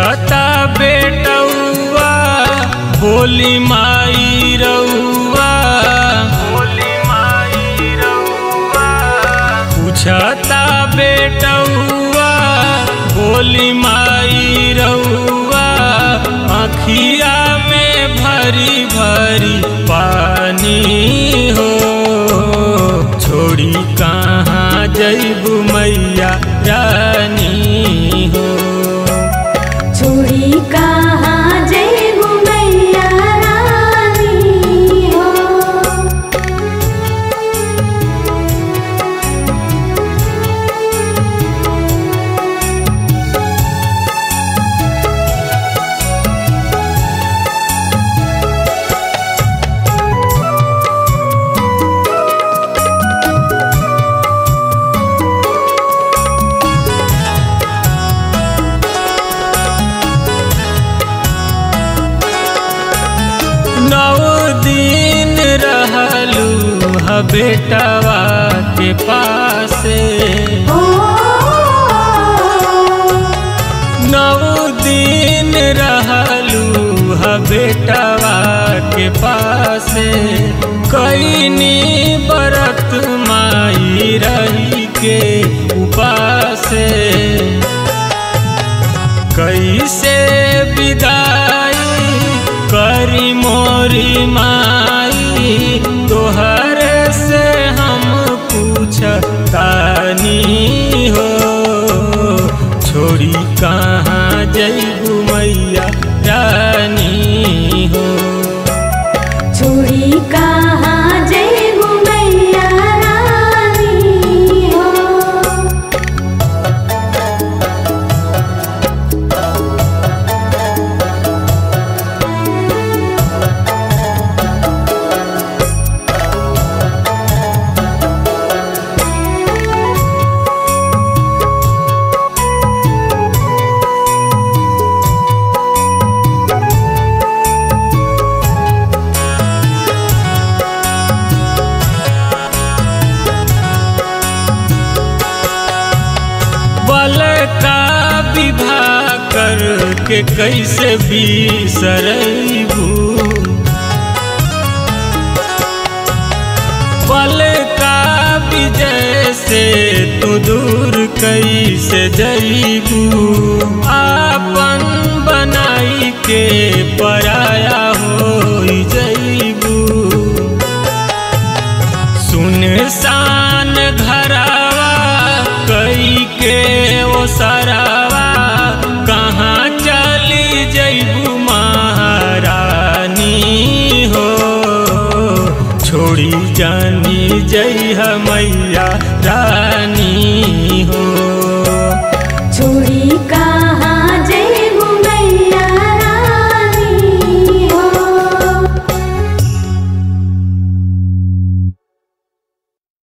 पूछता बेटौआ बोली माई रउआ, पूछता बेटौआ बोली माई रउआ, आँखिया में भरी भरी पानी हो, छोड़ी कहाँ जइबू मैया रानी हो, छोड़ी कहाँ जइबू मैया रानी हो। दिन रहलू ह बेटवा के पासे, 9 दिन रहलू ह बेटवा के पासे, कईनी बरत माई रही के उपासे, कैसे विदाई करी मोरी माई, तोहर से हम पूछतानी हो, छोड़ी कहाँ जइबू मैया रानी हो, छोड़ी कहाँ जइबू मैया रानी हो। बल का विवाह करके कैसे बिसरबू, बल का विजय से तू दूर कैसे जइबू, आपन बनाई के पराया हो जइबू, सुनसान घरवा कई के ओ सरवा, कहाँ चली जइबू महारानी हो, छोड़ी जानी जइह मैया।